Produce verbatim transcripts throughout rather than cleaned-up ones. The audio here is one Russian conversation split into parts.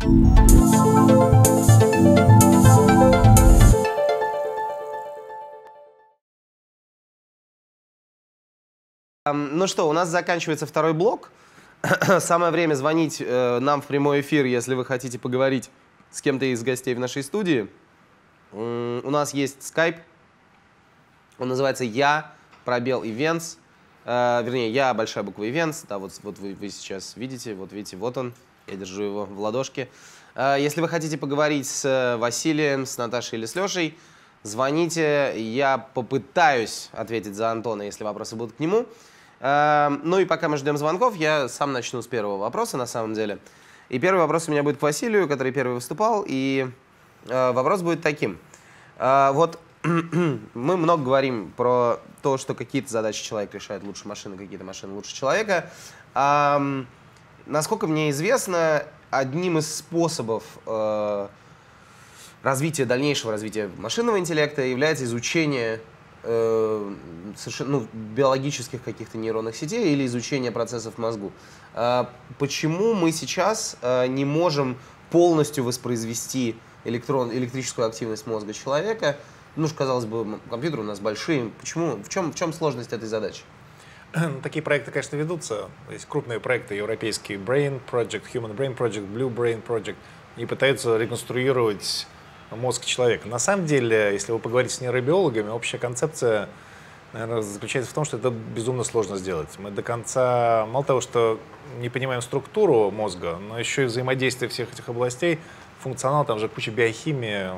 Ну что, у нас заканчивается второй блок. Самое время звонить э, нам в прямой эфир, если вы хотите поговорить с кем-то из гостей в нашей студии. М у нас есть скайп. Он называется «Я», пробел «Events». Э, вернее, «Я», большая буква «Events». Да, вот, вот вы, вы сейчас видите, вот видите, вот он. Я держу его в ладошке. Э, если вы хотите поговорить с Василием, с Наташей или с Лешей, звоните. Я попытаюсь ответить за Антона, если вопросы будут к нему. Ну и пока мы ждем звонков, я сам начну с первого вопроса, на самом деле. И первый вопрос у меня будет к Василию, который первый выступал. И э, вопрос будет таким. Э, вот мы много говорим про то, что какие-то задачи человек решает лучше машины, какие-то машины лучше человека. Э, насколько мне известно, одним из способов э, развития, дальнейшего развития машинного интеллекта является изучение совершенно, ну, биологических каких-то нейронных сетей или изучение процессов в мозгу. Почему мы сейчас не можем полностью воспроизвести электрон, электрическую активность мозга человека? Ну, казалось бы, компьютеры у нас большие. Почему? В чем, в чем сложность этой задачи? Такие проекты, конечно, ведутся. Есть крупные проекты, европейские Brain Project, Human Brain Project, Blue Brain Project. И пытаются реконструировать мозг человека. На самом деле, если вы поговорите с нейробиологами, общая концепция, наверное, заключается в том, что это безумно сложно сделать. Мы до конца, мало того, что не понимаем структуру мозга, но еще и взаимодействие всех этих областей, функционал, там же куча биохимии,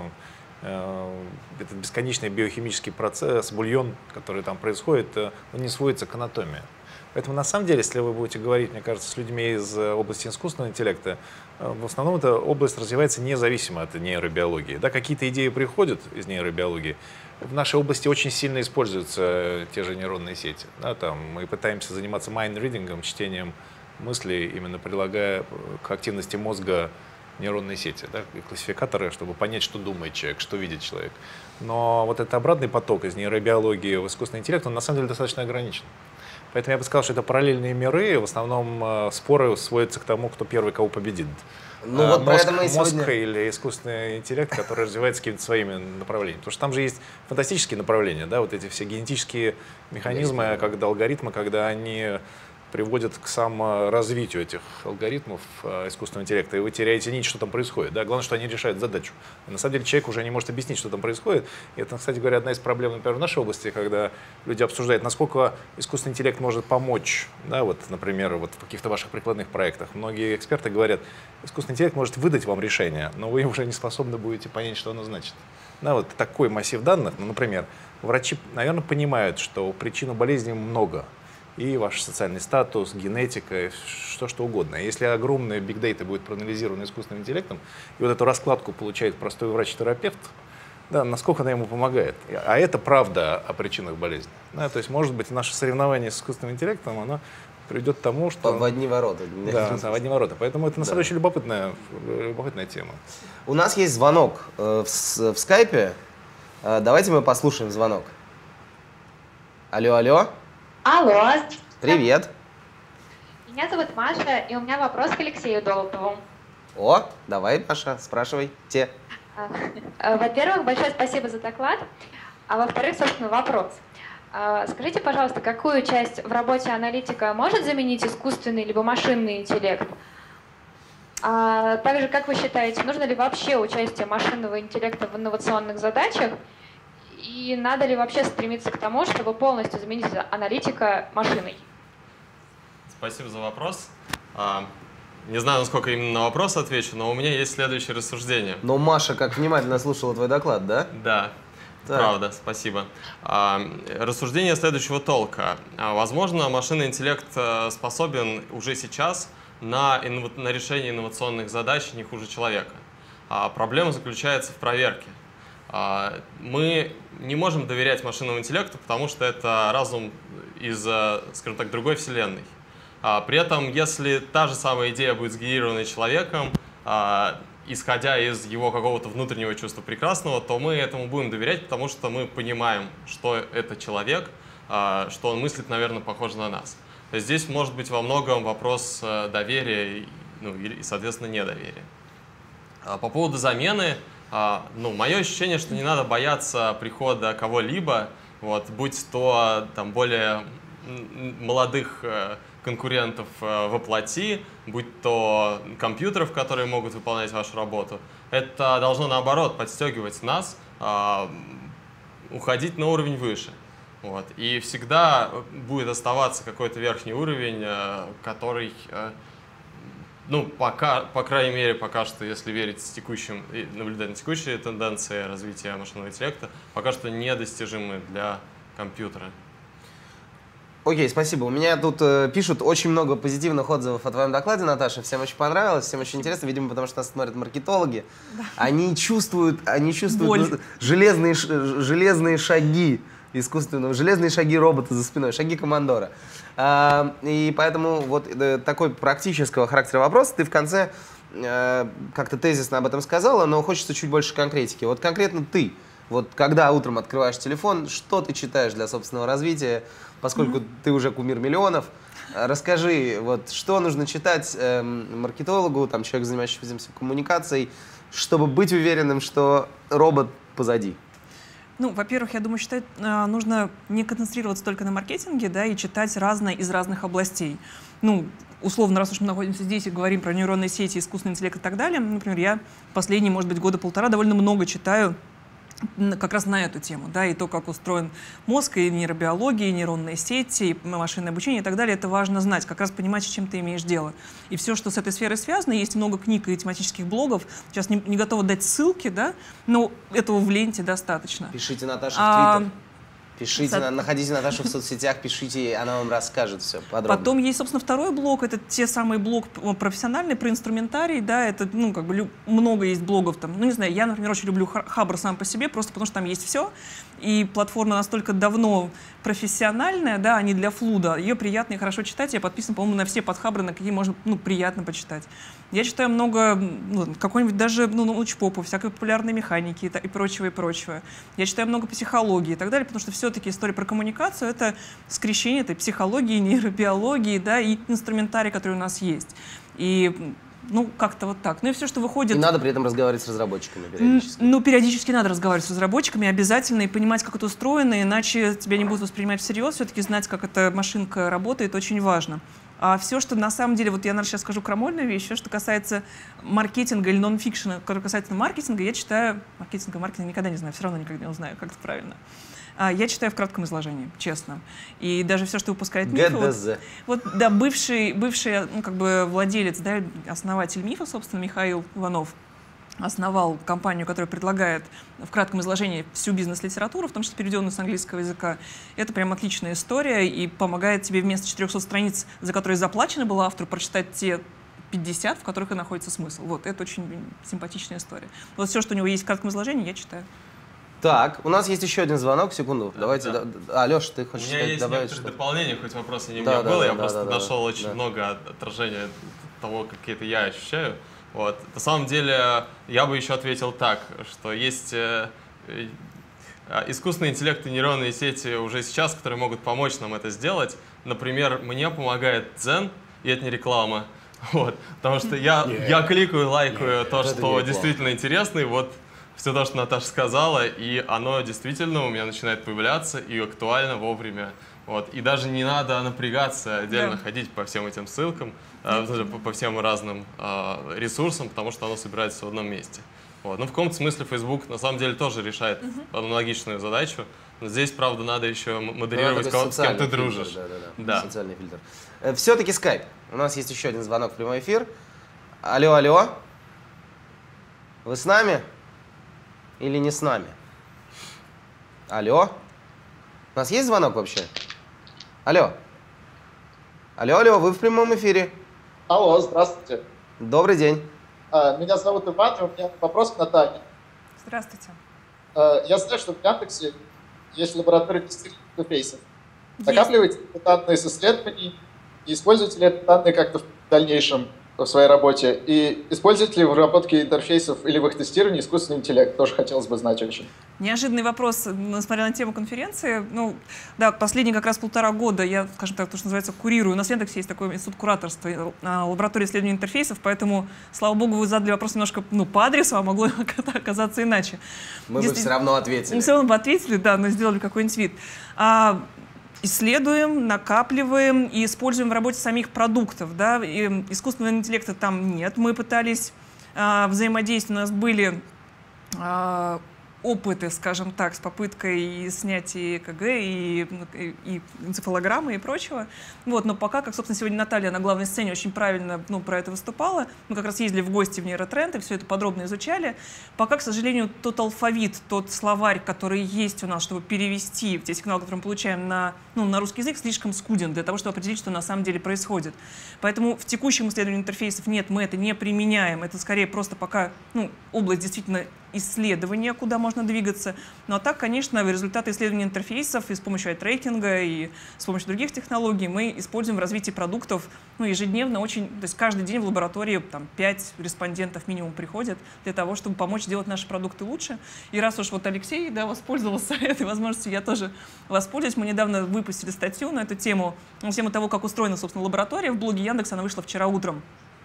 э, этот бесконечный биохимический процесс, бульон, который там происходит, он не сводится к анатомии. Поэтому, на самом деле, если вы будете говорить, мне кажется, с людьми из области искусственного интеллекта, в основном эта область развивается независимо от нейробиологии. Да, какие-то идеи приходят из нейробиологии. В нашей области очень сильно используются те же нейронные сети. Да, там мы пытаемся заниматься майнд-ридингом, чтением мыслей, именно прилагая к активности мозга нейронные сети, да, и классификаторы, чтобы понять, что думает человек, что видит человек. Но вот этот обратный поток из нейробиологии в искусственный интеллект, он на самом деле достаточно ограничен. Поэтому я бы сказал, что это параллельные миры, в основном э, споры сводятся к тому, кто первый кого победит. Ну, а, вот мозг, сегодня... мозг или искусственный интеллект, который развивается какими-то своими направлениями. Потому что там же есть фантастические направления, да, вот эти все генетические механизмы, когда алгоритмы, когда они приводят к саморазвитию этих алгоритмов э, искусственного интеллекта, и вы теряете нить, что там происходит. Да? Главное, что они решают задачу. И на самом деле человек уже не может объяснить, что там происходит. И это, кстати говоря, одна из проблем, например, в нашей области, когда люди обсуждают, насколько искусственный интеллект может помочь. Да? Вот, например, вот в каких-то ваших прикладных проектах. Многие эксперты говорят, искусственный интеллект может выдать вам решение, но вы уже не способны будете понять, что оно значит. Да, вот такой массив данных, ну, например, врачи, наверное, понимают, что причин болезни много. И ваш социальный статус, генетика, что что угодно. Если огромная биг-дейта будет проанализирована искусственным интеллектом, и вот эту раскладку получает простой врач-терапевт, да, насколько она ему помогает. А это правда о причинах болезни. Да, то есть, может быть, наше соревнование с искусственным интеллектом, оно приведет к тому, что... В одни ворота. Да, да, в одни ворота. Поэтому это, на самом деле, очень любопытная, любопытная тема. У нас есть звонок э, в, в скайпе. Э, давайте мы послушаем звонок. Алло, алло. Алло. Привет. Меня зовут Маша, и у меня вопрос к Алексею Долопову. О, давай, Маша, спрашивайте. Во-первых, большое спасибо за доклад. А во-вторых, собственно, вопрос. Скажите, пожалуйста, какую часть в работе аналитика может заменить искусственный либо машинный интеллект? А также, как вы считаете, нужно ли вообще участие машинного интеллекта в инновационных задачах? И надо ли вообще стремиться к тому, чтобы полностью заменить аналитика машиной? Спасибо за вопрос. Не знаю, насколько именно на вопрос отвечу, но у меня есть следующее рассуждение. Но Маша как внимательно слушала твой доклад, да? Да, так. Правда, спасибо. Рассуждение следующего толка. Возможно, машинный интеллект способен уже сейчас на, на решение инновационных задач не хуже человека. Проблема заключается в проверке. Мы не можем доверять машинному интеллекту, потому что это разум из, скажем так, другой вселенной. При этом, если та же самая идея будет сгенерирована человеком, исходя из его какого-то внутреннего чувства прекрасного, то мы этому будем доверять, потому что мы понимаем, что это человек, что он мыслит, наверное, похоже на нас. Здесь может быть во многом вопрос доверия, ну, и, соответственно, недоверия. По поводу замены, ну, мое ощущение, что не надо бояться прихода кого-либо, вот, будь то там более молодых конкурентов в оплати, будь то компьютеров, которые могут выполнять вашу работу. Это должно, наоборот, подстегивать нас, уходить на уровень выше. Вот. И всегда будет оставаться какой-то верхний уровень, который, ну, пока, по крайней мере, пока что, если верить с текущим, наблюдать на текущие тенденции развития машинного интеллекта, пока что недостижимы для компьютера. Окей, спасибо. У меня тут э, пишут очень много позитивных отзывов о твоем докладе, Наташа. Всем очень понравилось, всем очень интересно. Видимо, потому что нас смотрят маркетологи. Да. Они чувствуют, они чувствуют ну, железные, железные шаги искусственного, железные шаги робота за спиной, шаги командора. А, и поэтому вот э, такой практического характера вопрос. Ты в конце э, как-то тезисно об этом сказала, но хочется чуть больше конкретики. Вот конкретно ты, вот когда утром открываешь телефон, что ты читаешь для собственного развития, поскольку mm-hmm. ты уже кумир миллионов? Расскажи, вот, что нужно читать э, маркетологу, там, человеку, занимающемуся коммуникацией, чтобы быть уверенным, что робот позади? Ну, во-первых, я думаю, считать, нужно не концентрироваться только на маркетинге, да, и читать разное из разных областей. Ну, условно, раз уж мы находимся здесь и говорим про нейронные сети, искусственный интеллект и так далее, например, я последние, может быть, года полтора довольно много читаю как раз на эту тему, да, и то, как устроен мозг, и нейробиология, и нейронные сети, и машинное обучение и так далее, это важно знать, как раз понимать, с чем ты имеешь дело. И все, что с этой сферой связано, есть много книг и тематических блогов, сейчас не, не готова дать ссылки, да, но этого в ленте достаточно. Пишите Наташе в Твиттер. Пишите, Со... находите Наташу в соцсетях, пишите, она вам расскажет все подробно. Потом есть, собственно, второй блог, это те самые блог профессиональный, про инструментарий, да, это, ну, как бы, много есть блогов там, ну, не знаю, я, например, очень люблю Хабр сам по себе, просто потому что там есть все, и платформа настолько давно профессиональная, да, а не для флуда, ее приятно и хорошо читать, я подписан, по-моему, на все подхабры, на какие можно, ну, приятно почитать. Я читаю много, ну, какой-нибудь даже, ну, научпопу, всякой популярной механики и, и прочего, и прочего. Я читаю много психологии и так далее, потому что все-таки история про коммуникацию — это скрещение этой психологии, нейробиологии, да, и инструментарий, который у нас есть. И, ну, как-то вот так. Ну и все, что выходит... И надо при этом разговаривать с разработчиками периодически. Ну, периодически надо разговаривать с разработчиками, обязательно, и понимать, как это устроено, иначе тебя не будут воспринимать всерьез. Все-таки знать, как эта машинка работает, очень важно. А все, что на самом деле, вот я, наверное, сейчас скажу крамольную вещь, все, что касается маркетинга или нон-фикшена, который касается маркетинга, я читаю, маркетинга, маркетинг никогда не знаю, все равно никогда не узнаю, как это правильно. А, я читаю в кратком изложении, честно. И даже все, что выпускает Миф, вот, вот, да, бывший, бывший, ну, как бы владелец, да, основатель Мифа, собственно, Михаил Иванов, основал компанию, которая предлагает в кратком изложении всю бизнес-литературу, в том числе переведенную с английского языка. Это прям отличная история и помогает тебе вместо четырехсот страниц, за которые заплачено было автору, прочитать те пятьдесят, в которых и находится смысл. Вот, это очень симпатичная история. Вот все, что у него есть в кратком изложении, я читаю. Так, у нас есть еще один звонок, секунду. Давайте, да. Да. А, Леша, ты хочешь сказать, добавить что-то? У меня есть некоторые дополнения, хоть вопрос и не да, у меня да, был, да, я да, просто да, нашел да, очень да. много отражения того, как это я ощущаю. Вот. На самом деле, я бы еще ответил так, что есть э, э, искусственный интеллект и нейронные сети уже сейчас, которые могут помочь нам это сделать. Например, мне помогает Дзен, и это не реклама, вот, потому что я, yeah. я кликаю, лайкаю yeah, то, что действительно интересно, и вот все то, что Наташа сказала, и оно действительно у меня начинает появляться и актуально вовремя. Вот. И даже не надо напрягаться, отдельно yeah. ходить по всем этим ссылкам, э, по, по всем разным э, ресурсам, потому что оно собирается в одном месте. Вот. Ну, в каком-то смысле Facebook на самом деле тоже решает uh-huh. аналогичную задачу. Но здесь, правда, надо еще модерировать, ну, кого, с кем ты фильтр, дружишь. Да, да, да. Да. Социальный фильтр. Э, Все-таки Skype. У нас есть еще один звонок в прямой эфир. Алло, алло. Вы с нами? Или не с нами? Алло? У нас есть звонок вообще? Алло? Алло, алло, вы в прямом эфире. Алло, здравствуйте. Добрый день. Меня зовут Иван, и у меня вопрос к Наталье. Здравствуйте. Я знаю, что в Яндексе есть лаборатория тестирования интерфейсов. Накапливаете данные с исследований и используете ли это данные как-то в дальнейшем в своей работе? И используете ли в разработке интерфейсов или в их тестировании искусственный интеллект? Тоже хотелось бы знать очень. Неожиданный вопрос, несмотря на тему конференции. Ну, да, последние как раз полтора года я, скажем так, то, что называется, курирую. У нас в Яндексе есть такой институт кураторства, лаборатория исследования интерфейсов, поэтому, слава богу, вы задали вопрос немножко ну, по адресу, а могло оказаться иначе. Мы бы все равно ответили. Мы все равно бы ответили, да, но сделали какой-нибудь вид. А, исследуем, накапливаем и используем в работе самих продуктов. Да? И искусственного интеллекта там нет. Мы пытались а, взаимодействовать, у нас были а, опыты, скажем так, с попыткой снять и ЭКГ, и, и, и энцефалограммы и прочего. Вот, но пока, как, собственно, сегодня Наталья на главной сцене очень правильно ну, про это выступала, мы как раз ездили в гости в нейротренд и все это подробно изучали. Пока, к сожалению, тот алфавит, тот словарь, который есть у нас, чтобы перевести те сигналы, которые мы получаем на, ну, на русский язык, слишком скуден для того, чтобы определить, что на самом деле происходит. Поэтому в текущем исследовании интерфейсов нет, мы это не применяем. Это скорее просто пока ну, область действительно исследования, куда можно двигаться. Ну а так, конечно, результаты исследования интерфейсов и с помощью айтрекинга, и с помощью других технологий мы используем в развитии продуктов ну, ежедневно. Очень, то есть каждый день в лаборатории там, пять респондентов минимум приходят для того, чтобы помочь делать наши продукты лучше. И раз уж вот Алексей да, воспользовался этой возможностью, я тоже воспользуюсь. Мы недавно выпустили статью на эту тему, на тему того, как устроена, собственно, лаборатория. В блоге Яндекса она вышла вчера утром.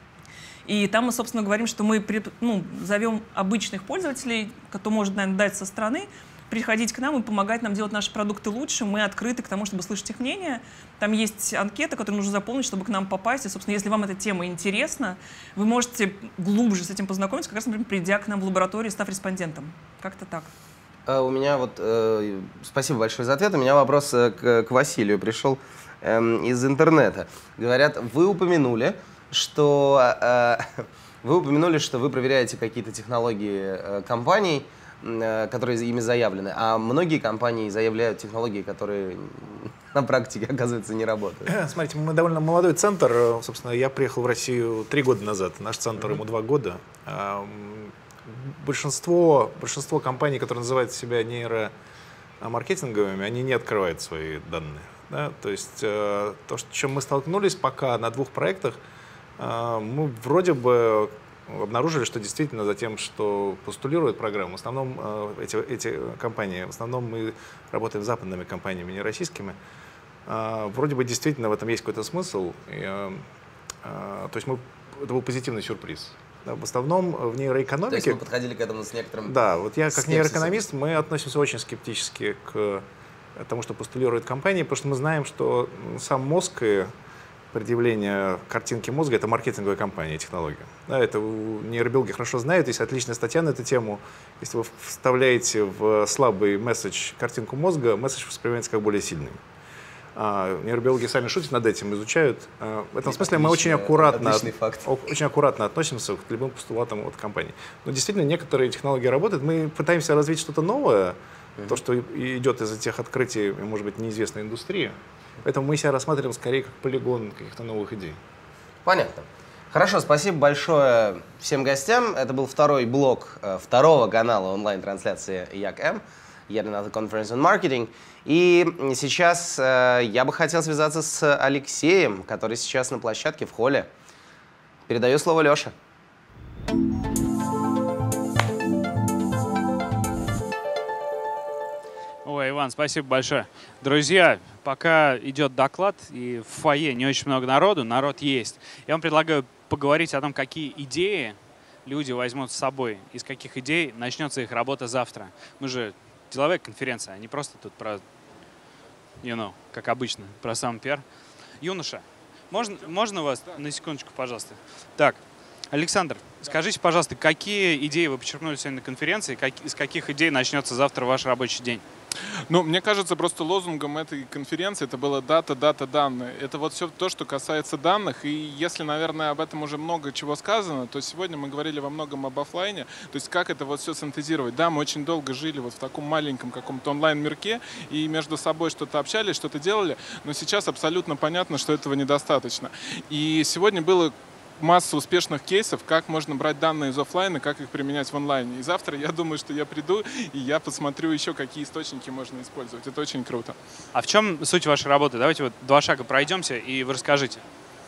И там мы, собственно, говорим, что мы ну, зовем обычных пользователей, кто может, наверное, дать со стороны, приходить к нам и помогать нам делать наши продукты лучше. Мы открыты к тому, чтобы слышать их мнение. Там есть анкета, которую нужно заполнить, чтобы к нам попасть. И, собственно, если вам эта тема интересна, вы можете глубже с этим познакомиться, как раз, например, придя к нам в лабораторию, став респондентом. Как-то так. А у меня вот... Э, спасибо большое за ответ. У меня вопрос э, к, к Василию пришел э, из интернета. Говорят, вы упомянули, что э, вы упомянули, что вы проверяете какие-то технологии э, компаний, э, которые ими заявлены, а многие компании заявляют технологии, которые на практике, оказывается, не работают. Смотрите, мы довольно молодой центр. Собственно, я приехал в Россию три года назад. Наш центр ему два года. Большинство, большинство компаний, которые называют себя нейромаркетинговыми, они не открывают свои данные. Да? То есть то, с чем мы столкнулись пока на двух проектах, мы вроде бы обнаружили, что действительно за тем, что постулирует программу, в основном эти, эти компании, в основном мы работаем с западными компаниями, не российскими, вроде бы действительно в этом есть какой-то смысл. И, то есть мы, это был позитивный сюрприз. В основном в нейроэкономике... То есть вы подходили к этому с некоторым... Да, вот я как скепсисом. Нейроэкономист, мы относимся очень скептически к тому, что постулируют компании, потому что мы знаем, что сам мозг и предъявление картинки мозга — это маркетинговая компания, технология. Да, это нейробиологи хорошо знают, есть отличная статья на эту тему. Если вы вставляете в слабый месседж картинку мозга, месседж воспринимается как более сильный. А, нейробиологи сами шутят над этим, изучают. А, в этом смысле мы очень аккуратно, очень аккуратно относимся к любым постулатам от компаний. Но действительно, некоторые технологии работают. Мы пытаемся развить что-то новое, mm-hmm. то, что идет из-за тех открытий, может быть, неизвестной индустрии. Поэтому мы себя рассматриваем скорее как полигон каких-то новых идей. Понятно. Хорошо, спасибо большое всем гостям. Это был второй блок э, второго канала онлайн-трансляции ЯКМ, Yet Another Conference on Marketing. И сейчас э, я бы хотел связаться с Алексеем, который сейчас на площадке в холле. Передаю слово Леше. Ой, Иван, спасибо большое. Друзья, пока идет доклад и в фойе не очень много народу, народ есть, я вам предлагаю поговорить о том, какие идеи люди возьмут с собой, из каких идей начнется их работа завтра. Мы же деловая конференция, а не просто тут про, you know, как обычно, про сам пиар. Юноша, можно, можно вас на секундочку, пожалуйста? Так, Александр, скажите, пожалуйста, какие идеи вы подчеркнули сегодня на конференции, как, из каких идей начнется завтра ваш рабочий день? Ну, мне кажется, просто лозунгом этой конференции это было дата, дата, данные. Это вот все то, что касается данных. И если, наверное, об этом уже много чего сказано, то сегодня мы говорили во многом об офлайне. То есть как это вот все синтезировать. Да, мы очень долго жили вот в таком маленьком каком-то онлайн-мирке и между собой что-то общались, что-то делали. Но сейчас абсолютно понятно, что этого недостаточно. И сегодня было масса успешных кейсов, как можно брать данные из офлайна, как их применять в онлайне. И завтра я думаю, что я приду и я посмотрю еще, какие источники можно использовать. Это очень круто. А в чем суть вашей работы? Давайте вот два шага пройдемся, и вы расскажите.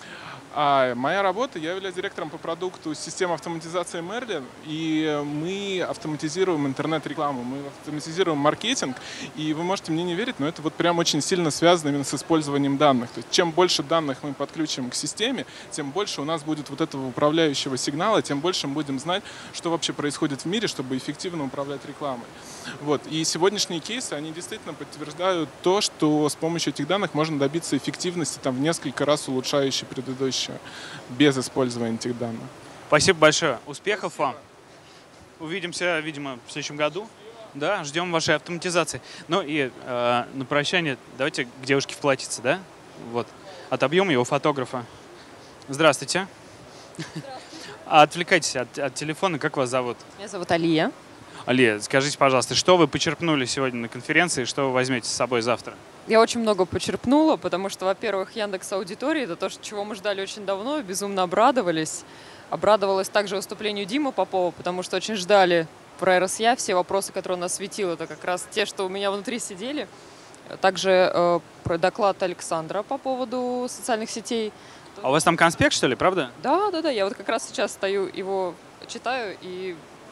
А моя работа, я являюсь директором по продукту системы автоматизации Merlin, и мы автоматизируем интернет-рекламу, мы автоматизируем маркетинг, и вы можете мне не верить, но это вот прям очень сильно связано именно с использованием данных. То есть чем больше данных мы подключим к системе, тем больше у нас будет вот этого управляющего сигнала, тем больше мы будем знать, что вообще происходит в мире, чтобы эффективно управлять рекламой. Вот. И сегодняшние кейсы, они действительно подтверждают то, что с помощью этих данных можно добиться эффективности там, в несколько раз улучшающей предыдущей, без использования этих данных. Спасибо большое. Успехов вам. Увидимся, видимо, в следующем году. Да, ждем вашей автоматизации. Ну и э, на прощание давайте к девушке в платьице, да? Вот. Отобьем его фотографа. Здравствуйте. Здравствуйте. Отвлекайтесь от, от телефона. Как вас зовут? Меня зовут Алия. Алия, скажите, пожалуйста, что вы почерпнули сегодня на конференции, что вы возьмете с собой завтра? Я очень много почерпнула, потому что, во-первых, Яндекс.Аудитория — это то, чего мы ждали очень давно, безумно обрадовались. Обрадовалась также выступлению Димы Попова, потому что очень ждали про эр эс я, все вопросы, которые он осветил, это как раз те, что у меня внутри сидели. Также э, про доклад Александра по поводу социальных сетей. А у вас там конспект, что ли, правда? Да, да, да, я вот как раз сейчас стою, его читаю и...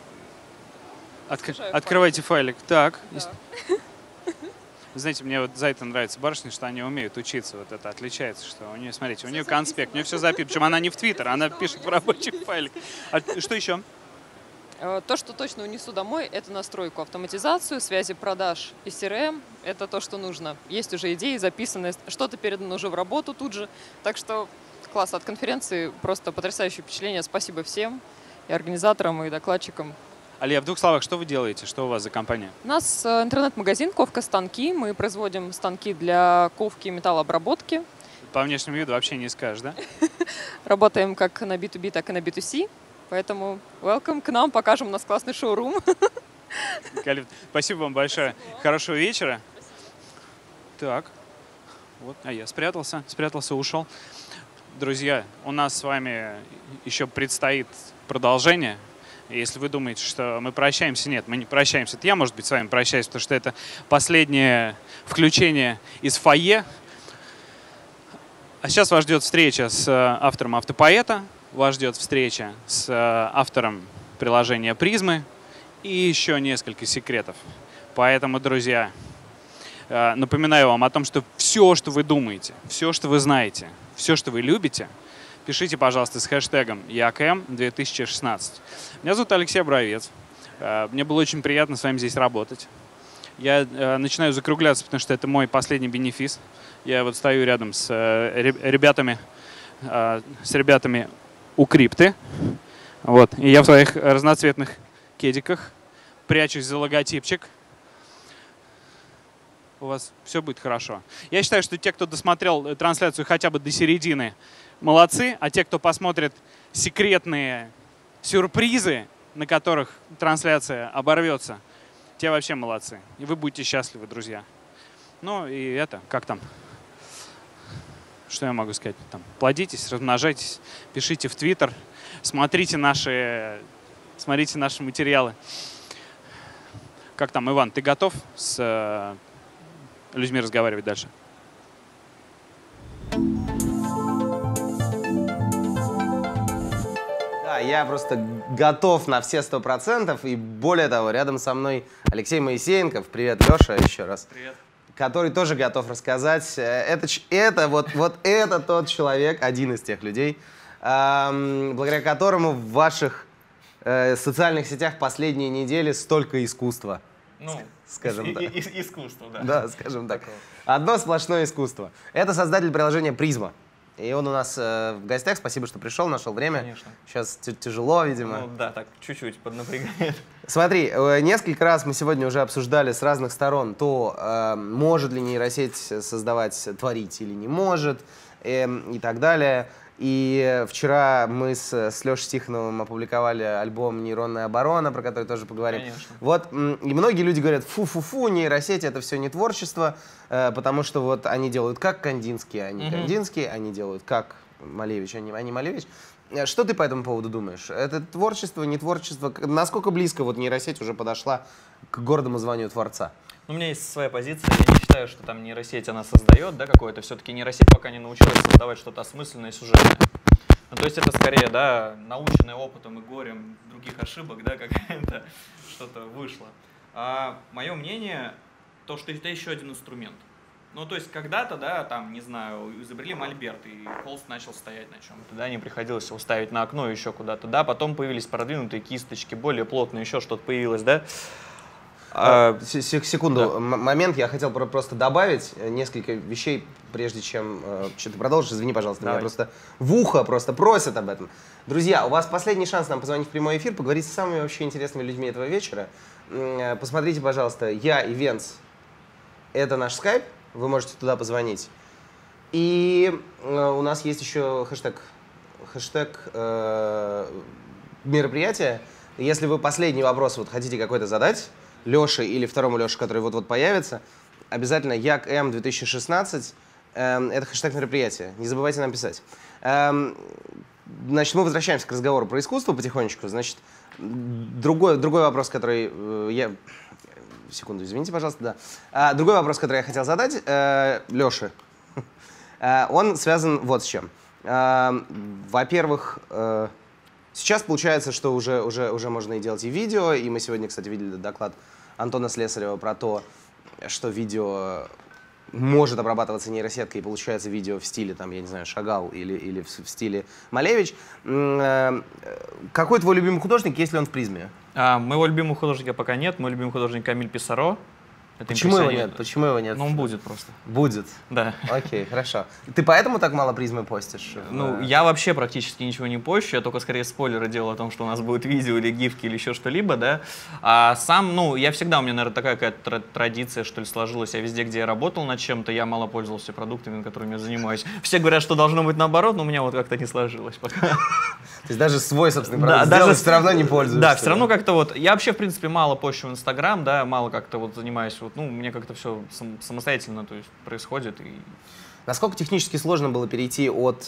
Отк... Открывайте файлик. Так. Да. Знаете, мне вот за это нравится барышня, что они умеют учиться. Вот это отличается, что у нее, смотрите, у нее конспект, у нее все записано. Причем она не в Твиттер, она пишет в рабочий файлик. А что еще? То, что точно унесу домой, это настройку, автоматизацию, связи продаж и си эр эм. Это то, что нужно. Есть уже идеи записаны, что-то передано уже в работу тут же. Так что класс от конференции, просто потрясающее впечатление. Спасибо всем, и организаторам, и докладчикам. Алия, в двух словах, что вы делаете? Что у вас за компания? У нас интернет-магазин «Ковка станки». Мы производим станки для ковки и металлообработки. По внешнему виду вообще не скажешь, да? Работаем как на би ту би, так и на би ту си. Поэтому welcome к нам, покажем, у нас классный шоурум. Спасибо вам большое. Хорошего вечера. Так, вот, а я спрятался, спрятался, ушел. Друзья, у нас с вами еще предстоит продолжение. Если вы думаете, что мы прощаемся, нет, мы не прощаемся. Это я, может быть, с вами прощаюсь, потому что это последнее включение из фойе. А сейчас вас ждет встреча с автором «Автопоэта», вас ждет встреча с автором приложения «Призмы» и еще несколько секретов. Поэтому, друзья, напоминаю вам о том, что все, что вы думаете, все, что вы знаете, все, что вы любите, пишите, пожалуйста, с хэштегом ЯКМ две тысячи шестнадцать. Меня зовут Алексей Бровец. Мне было очень приятно с вами здесь работать. Я начинаю закругляться, потому что это мой последний бенефис. Я вот стою рядом с ребятами, с ребятами у крипты. Вот. И я в своих разноцветных кедиках прячусь за логотипчик. У вас все будет хорошо. Я считаю, что те, кто досмотрел трансляцию хотя бы до середины, молодцы, а те, кто посмотрит секретные сюрпризы, на которых трансляция оборвется, те вообще молодцы. И вы будете счастливы, друзья. Ну и это, как там? Что я могу сказать? Там, плодитесь, размножайтесь, пишите в Твиттер, смотрите наши, смотрите наши материалы. Как там, Иван, ты готов с э, людьми разговаривать дальше? Да, я просто готов на все сто процентов. И более того, рядом со мной Алексей Моисеенков. Привет, Леша, еще раз. Привет. Который тоже готов рассказать. Это, это вот, вот это тот человек, один из тех людей, эм, благодаря которому в ваших э, социальных сетях последние недели столько искусства. Ну, скажем так. Искусство, да. Да, скажем так. Одно сплошное искусство. Это создатель приложения «Призма». И он у нас э, в гостях. Спасибо, что пришел, нашел время. Конечно. Сейчас тяжело, видимо. Ну да, так чуть-чуть поднапрягает. Смотри, э, несколько раз мы сегодня уже обсуждали с разных сторон то, э, может ли нейросеть создавать, творить или не может, э, и так далее. И вчера мы с, с Лешей Тихоновым опубликовали альбом «Нейронная оборона», про который тоже поговорим. Конечно. Вот, и многие люди говорят, фу-фу-фу, нейросети — это все не творчество, э, потому что вот они делают как Кандинский, а не mm-hmm. Кандинский, они делают как Малевич, а не, а не Малевич. Что ты по этому поводу думаешь? Это творчество, не творчество? Насколько близко вот нейросеть уже подошла к гордому званию творца? У меня есть своя позиция. Я не считаю, что там нейросеть она создает, да, какое-то. Все-таки нейросеть пока не научилась создавать что-то осмысленное и сюжетное. Ну, то есть это скорее, да, наученное опытом и горем других ошибок, да, какая-то что-то вышло. А мое мнение, то, что это еще один инструмент. Ну, то есть когда-то, да, там, не знаю, изобрели мольберт, и холст начал стоять на чем-то, да, не приходилось его ставить на окно еще куда-то, да, потом появились продвинутые кисточки, более плотные, еще что-то появилось, да. А, секунду, да. момент, я хотел просто добавить несколько вещей, прежде чем э, что-то продолжишь, извини, пожалуйста, Давай. Меня просто в ухо просто просят об этом. Друзья, у вас последний шанс нам позвонить в прямой эфир, поговорить с самыми вообще интересными людьми этого вечера. Посмотрите, пожалуйста, я и Венц, это наш скайп, вы можете туда позвонить. И э, у нас есть еще хэштег, хэштег э, мероприятия. Если вы последний вопрос вот хотите какой-то задать, Леше или второму Леше, который вот-вот появится, обязательно Як М две тысячи шестнадцать, э, это хэштег мероприятия. Не забывайте нам писать. Э, значит, мы возвращаемся к разговору про искусство потихонечку. Значит, другой, другой вопрос, который э, я... Секунду, извините, пожалуйста, да. А, другой вопрос, который я хотел задать э, Леше, э, он связан вот с чем. Э, во-первых, э, сейчас получается, что уже, уже, уже можно и делать и видео, и мы сегодня, кстати, видели доклад Антона Слесарева про то, что видео может обрабатываться нейросеткой, и получается видео в стиле, там, я не знаю, Шагал или, или в, в стиле Малевич. Э, какой твой любимый художник, есть ли он в призме? А, моего любимого художника пока нет. Мой любимый художник Камиль Писаро. Это Почему его нет? Почему его нет? Ну, он будет просто. Будет? Да. Окей, хорошо. Ты поэтому так мало призмы постишь? Ну, я вообще практически ничего не пощу, я только скорее спойлеры делал о том, что у нас будет видео или гифки или еще что-либо, да. А сам, ну, я всегда, у меня, наверное, такая какая-то традиция, что ли, сложилась. Я везде, где я работал над чем-то, я мало пользовался продуктами, которыми я занимаюсь. Все говорят, что должно быть наоборот, но у меня вот как-то не сложилось пока. То есть даже свой собственный продукт да, даже все равно не пользуешься? Да, все равно как-то вот, я вообще, в принципе, мало пощу в Инстаграм, да, мало как-то вот занимаюсь, вот, ну, мне как-то все Сам, самостоятельно, то есть, происходит. И... Насколько технически сложно было перейти от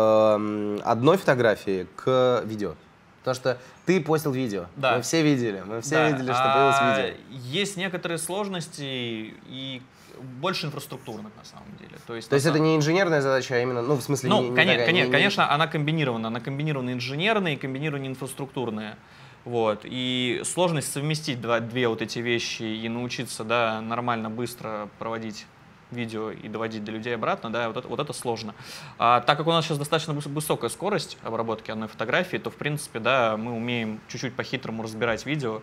э, одной фотографии к видео? Потому что ты постил видео, да. Мы все видели, мы все да. видели, что появилось а, видео. Есть некоторые сложности и больше инфраструктурных на самом деле. То есть, то есть это не инженерная задача, а именно, ну, в смысле... Ну, не, не конечно, такая, конечно, не, конечно, она комбинирована. Она комбинирована инженерная и комбинирована инфраструктурная. Вот. И сложность совместить два, две вот эти вещи и научиться, да, нормально, быстро проводить видео и доводить до людей обратно, да, вот это, вот это сложно. А так как у нас сейчас достаточно высокая скорость обработки одной фотографии, то, в принципе, да, мы умеем чуть-чуть по-хитрому разбирать видео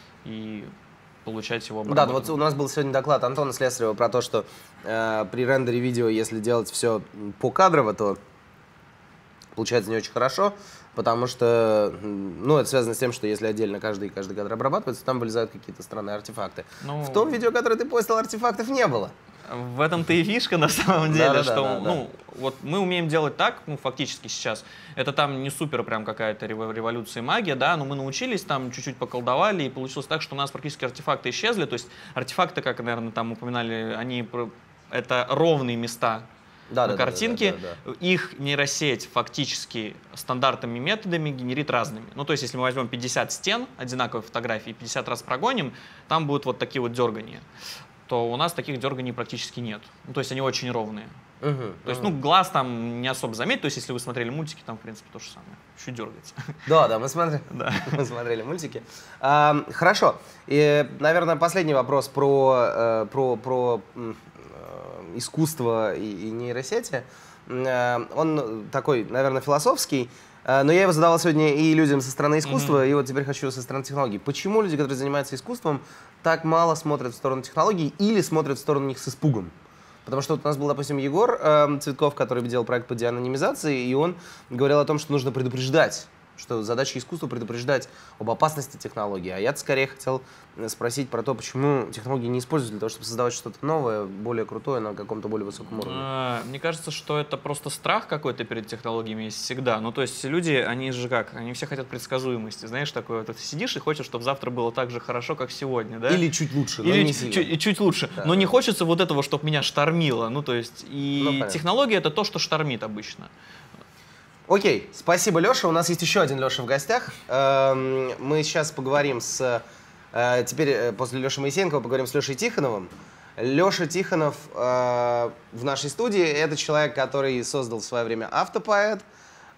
и получать его обработку. Да, вот у нас был сегодня доклад Антона Слесарева про то, что э, при рендере видео, если делать все покадрово, то получается не очень хорошо. Потому что, ну, это связано с тем, что если отдельно каждый, каждый кадр обрабатывается, там вылезают какие-то странные артефакты. Ну, в том видео, которое ты постил, артефактов не было. В этом-то и фишка на самом деле, да, что, да, да, ну, да. вот мы умеем делать так, ну, фактически сейчас. Это там не супер прям какая-то революция и магия, да, но мы научились, там чуть-чуть поколдовали, и получилось так, что у нас практически артефакты исчезли. То есть артефакты, как, наверное, там упоминали, они, это ровные места. Да, на да, картинке, да, да, да, да. Их нейросеть фактически стандартными методами генерит разными. Ну, то есть, если мы возьмем пятьдесят стен одинаковой фотографии и пятьдесят раз прогоним, там будут вот такие вот дергания. То у нас таких дерганий практически нет. Ну, то есть, они очень ровные. Угу, то есть, угу. ну, глаз там не особо заметит. То есть, если вы смотрели мультики, там, в принципе, то же самое. Еще дергается. Да, да, мы смотрели, да. мы смотрели мультики. А, хорошо. И, наверное, последний вопрос про, про, про искусство и, и нейросети. Он такой, наверное, философский, но я его задавал сегодня и людям со стороны искусства, mm-hmm. и вот теперь хочу со стороны технологий. Почему люди, которые занимаются искусством, так мало смотрят в сторону технологий или смотрят в сторону них с испугом? Потому что вот у нас был, допустим, Егор э, Цветков, который делал проект по деанонимизации, и он говорил о том, что нужно предупреждать, что задача искусства предупреждать об опасности технологий. А я скорее хотел спросить про то, почему технологии не используют для того, чтобы создавать что-то новое, более крутое на каком-то более высоком уровне. Мне кажется, что это просто страх какой-то перед технологиями есть всегда. Ну, то есть люди, они же как, они все хотят предсказуемости. Знаешь, такое, вот, ты сидишь и хочешь, чтобы завтра было так же хорошо, как сегодня, да? Или чуть лучше, Или но не сильно. Чуть, чуть лучше. Да. Но не хочется вот этого, чтобы меня штормило. Ну, то есть, и ну, технология — это то, что штормит обычно. Окей, спасибо, Леша. У нас есть еще один Леша в гостях. Мы сейчас поговорим с... Теперь после Леши Моисеенкова поговорим с Лешей Тихоновым. Леша Тихонов в нашей студии — это человек, который создал в свое время Автопоэт,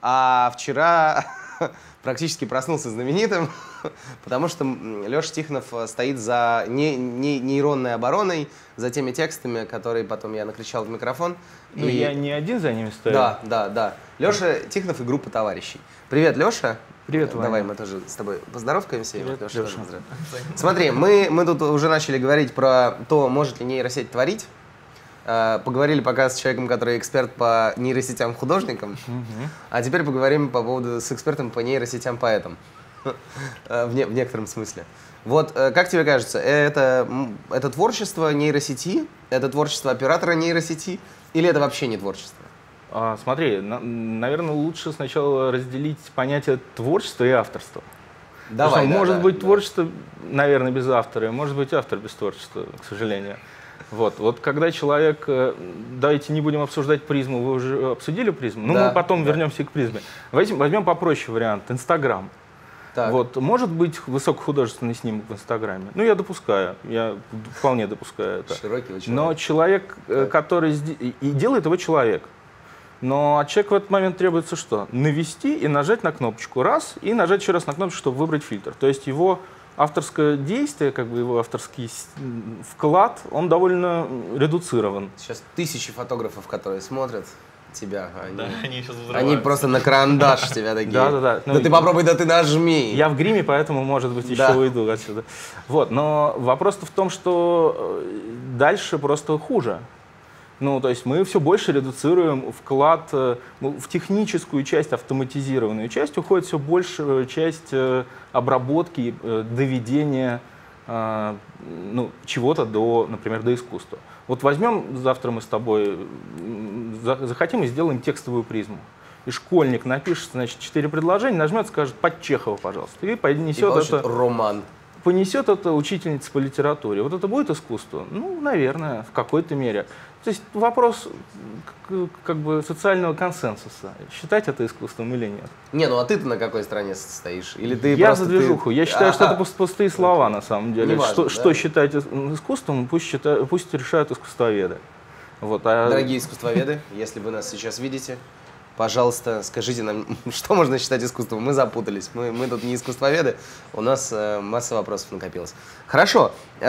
А вчера практически проснулся знаменитым, потому что Леша Тихонов стоит за не, не, нейронной обороной, за теми текстами, которые потом я накричал в микрофон. Ну, и... я не один за ними стою. Да, да, да. Леша Тихонов и группа товарищей. Привет, Леша. Привет, Ваня. Давай мы тоже с тобой поздоровкаемся. Привет, Леша, Леша. тоже Смотри, мы, мы тут уже начали говорить про то, может ли нейросеть творить. Поговорили пока с человеком, который эксперт по нейросетям-художникам, угу. А теперь поговорим по поводу с экспертом по нейросетям-поэтам, в, не, в некотором смысле. Вот, как тебе кажется, это, это творчество нейросети, это творчество оператора нейросети, или это вообще не творчество? А, смотри, на, наверное, лучше сначала разделить понятие творчества и авторства. Давай, Потому что да, может да, быть да. творчество, наверное, без автора, и может быть автор без творчества, к сожалению. Вот, вот когда человек, давайте не будем обсуждать призму, вы уже обсудили призму, ну да, мы потом да. вернемся к призме. Возьмем, возьмем попроще вариант, Инстаграм. Вот, может быть высокохудожественный снимок в Инстаграме? Ну, я допускаю, я вполне допускаю это. Широкий человек. Но человек, так. который... И делает его человек. Но от человека в этот момент требуется что? Навести и нажать на кнопочку раз, и нажать еще раз на кнопочку, чтобы выбрать фильтр. То есть его авторское действие, как бы его авторский вклад, он довольно редуцирован. Сейчас тысячи фотографов, которые смотрят тебя, они, да, они, сейчас они просто на карандаш тебя такие. Да, да, да. Да ты попробуй, да ты нажми. Я в гриме, поэтому, может быть, еще да. уйду отсюда. Вот, но вопрос-то в том, что дальше просто хуже. Ну, то есть мы все больше редуцируем вклад в техническую часть, автоматизированную часть, уходит все больше часть обработки, доведения ну, чего-то до, например, до искусства. Вот возьмем, завтра мы с тобой захотим и сделаем текстовую призму. И школьник напишет, значит, четыре предложения, нажмет, скажет «под Чехова, пожалуйста», и понесет и это... роман. Понесет это учительница по литературе. Вот это будет искусство? Ну, наверное, в какой-то мере. То есть вопрос как бы социального консенсуса. Считать это искусством или нет? Не, ну а ты-то на какой стороне стоишь? Или ты Я просто за движуху. Ты... Я считаю, А-а. что это пустые слова на самом деле. Неважно, что, да? что считать искусством, пусть, считают, пусть решают искусствоведы. Вот, а... Дорогие искусствоведы, если вы нас сейчас видите, пожалуйста, скажите нам, что можно считать искусством. Мы запутались. Мы, мы тут не искусствоведы. У нас э, масса вопросов накопилось. Хорошо.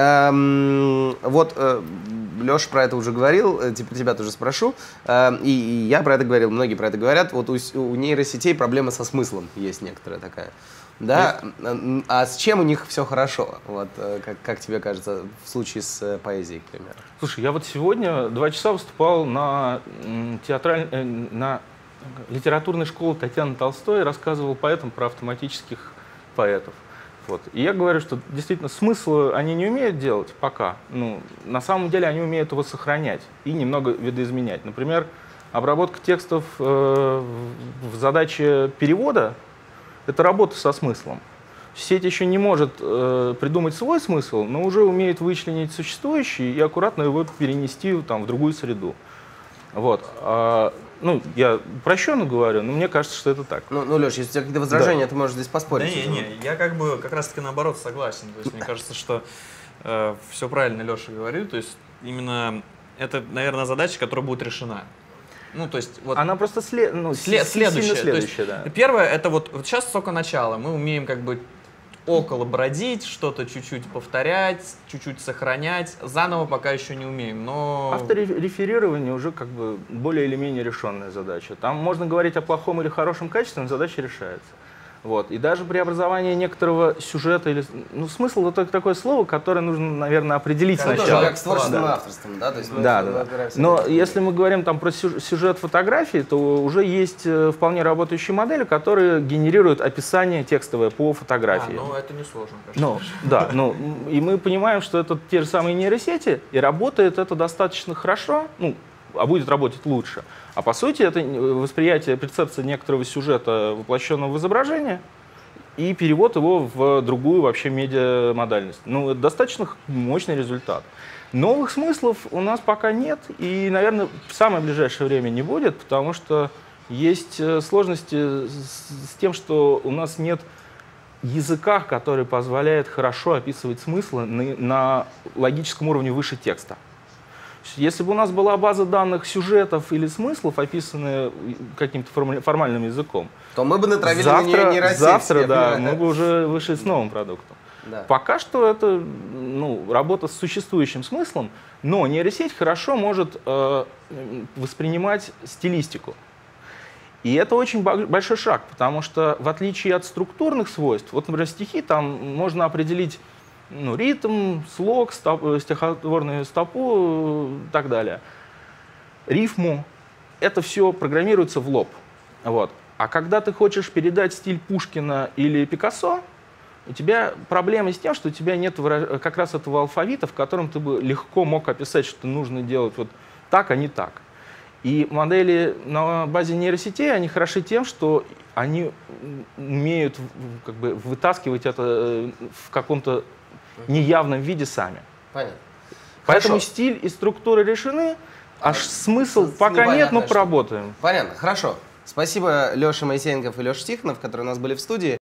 Эм, вот э, Леша про это уже говорил. Э, типа, тебя тоже спрошу. Э, и, и я про это говорил. Многие про это говорят. Вот у, у нейросетей проблема со смыслом есть некоторая такая. Да? Есть. А с чем у них все хорошо? Вот, э, как, как тебе кажется, в случае с э, поэзией, к примеру? Слушай, я вот сегодня два часа выступал на театраль... э, на литературной школы Татьяны Толстой, рассказывал поэтам про автоматических поэтов. Вот. И я говорю, что действительно смысл они не умеют делать пока. Ну, на самом деле они умеют его сохранять и немного видоизменять. Например, обработка текстов э, в задаче перевода — это работа со смыслом. Сеть еще не может э, придумать свой смысл, но уже умеет вычленить существующий и аккуратно его перенести там, в другую среду. Вот. А, ну, я упрощенно говорю, но мне кажется, что это так. Ну, ну Леш, если у тебя какие-то возражения, да. ты можешь здесь поспорить. Да не, не, я как бы как раз-таки наоборот согласен. То есть мне кажется, что э, все правильно Леша говорит. То есть именно это, наверное, задача, которая будет решена. Ну, то есть, вот, она просто след, ну, след, следующая. следующая есть, да. Первое, это вот, вот сейчас только начало. Мы умеем как бы около бродить, что-то чуть-чуть повторять, чуть-чуть сохранять. Заново пока еще не умеем, но... Автореферирование уже как бы более или менее решенная задача. Там можно говорить о плохом или хорошем качестве, но задача решается. Вот. И даже преобразование некоторого сюжета, или, ну, смысл — это такое слово, которое нужно, наверное, определить это сначала. Тоже как с творческим да. авторством, да? То есть мы, да, мы, да, мы да. Но если мы говорим там про сюжет фотографии, то уже есть вполне работающие модели, которые генерируют описание текстовое по фотографии. А, ну это несложно, конечно. Ну, да, ну, и мы понимаем, что это те же самые нейросети, и работает это достаточно хорошо, ну, а будет работать лучше. А по сути это восприятие, перцепция некоторого сюжета, воплощенного в изображение, и перевод его в другую вообще медиамодальность. Ну, это достаточно мощный результат. Новых смыслов у нас пока нет, и, наверное, в самое ближайшее время не будет, потому что есть сложности с тем, что у нас нет языка, который позволяет хорошо описывать смыслы на, на логическом уровне выше текста. Если бы у нас была база данных сюжетов или смыслов, описанные каким-то формальным языком, то мы бы натравили завтра, на нее нейросеть. Завтра, да, мы бы уже вышли с новым продуктом. Да. Пока что это ну, работа с существующим смыслом, но нейросеть хорошо может э, воспринимать стилистику. И это очень большой шаг, потому что в отличие от структурных свойств, вот, например, стихи, там можно определить ну, ритм, слог, стоп, стихотворную стопу и так далее. Рифму. Это все программируется в лоб. Вот. А когда ты хочешь передать стиль Пушкина или Пикассо, у тебя проблема с тем, что у тебя нет как раз этого алфавита, в котором ты бы легко мог описать, что нужно делать вот так, а не так. И модели на базе нейросетей, они хороши тем, что они умеют как бы вытаскивать это в каком-то неявном виде сами. Понятно. Поэтому Хорошо. Стиль и структура решены, а смысл пока нет, но поработаем. Понятно, хорошо. Спасибо Леша Моисеенков и Леша Тихонов, которые у нас были в студии.